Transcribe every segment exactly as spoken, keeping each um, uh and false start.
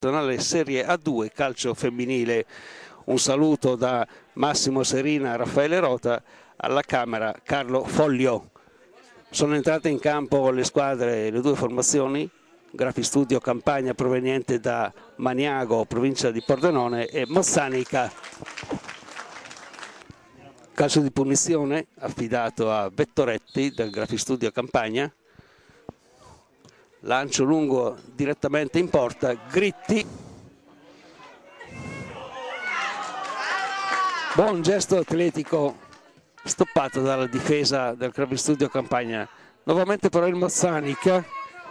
nazionale Serie A due calcio femminile. Un saluto da Massimo Serina, Raffaele Rota, alla Camera Carlo Foglio. Sono entrate in campo le squadre, le due formazioni, Grafistudio Campagna proveniente da Maniago, provincia di Pordenone, e Mozzanica. Calcio di punizione affidato a Vettoretti del Grafistudio Campagna. Lancio lungo direttamente in porta, Gritti. Buon gesto atletico stoppato dalla difesa del Grafistudio Campagna. Nuovamente però il Mozzanica.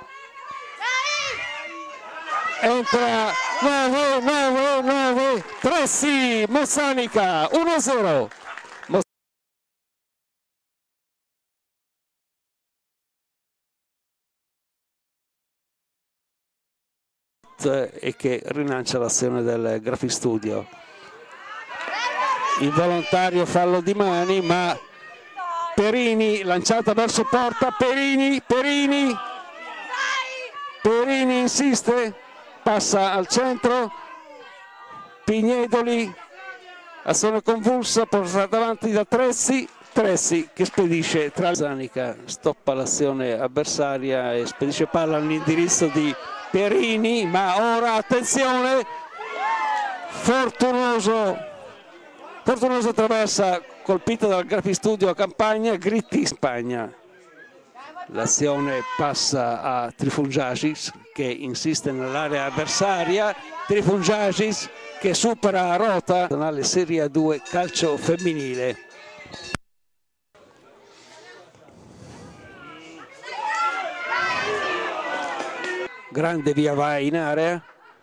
Entra nove nove nove Tressi, Mozzanica uno a zero. E che rilancia l'azione del Grafistudio. Involontario fallo di mani, ma Perini lanciata verso porta, Perini, Perini, Perini insiste, passa al centro, Pignedoli, azione convulsa, portata avanti da Tressi, Tressi che spedisce tra Zanica, stoppa l'azione avversaria e spedisce palla all'indirizzo di Perini, ma ora attenzione, Fortunoso, Fortunoso traversa, colpita dal Grafistudio Campagna, Gritti Spagna. L'azione passa a Trifungiacis che insiste nell'area avversaria, Trifungiacis che supera Rota, nazionale Serie A due calcio femminile. Grande via vai in area,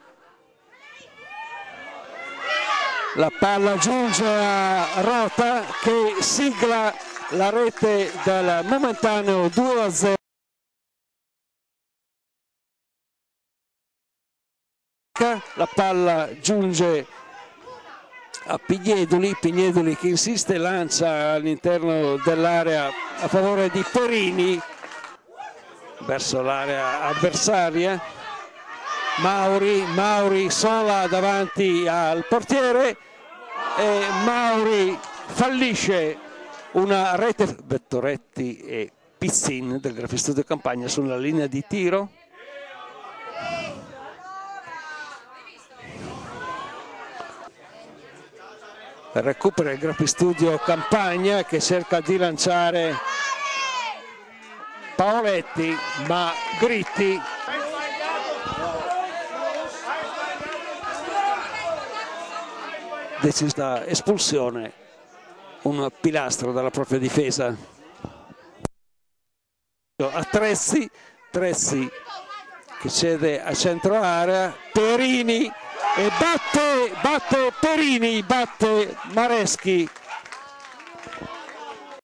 la palla giunge a Rota che sigla la rete del momentaneo due a zero. La palla giunge a Pignedoli, Pignedoli che insiste, lancia all'interno dell'area a favore di Perini verso l'area avversaria. Mauri, Mauri sola davanti al portiere e Mauri fallisce una rete. Vettoretti e Pizzin del Grafistudio Campagna sulla linea di tiro. Recupera il Grafistudio Campagna che cerca di lanciare Paoletti, ma Gritti decisa espulsione, un pilastro dalla propria difesa. A Tressi, Tressi che cede a centro area, Perini e batte, batte Perini, batte Mareschi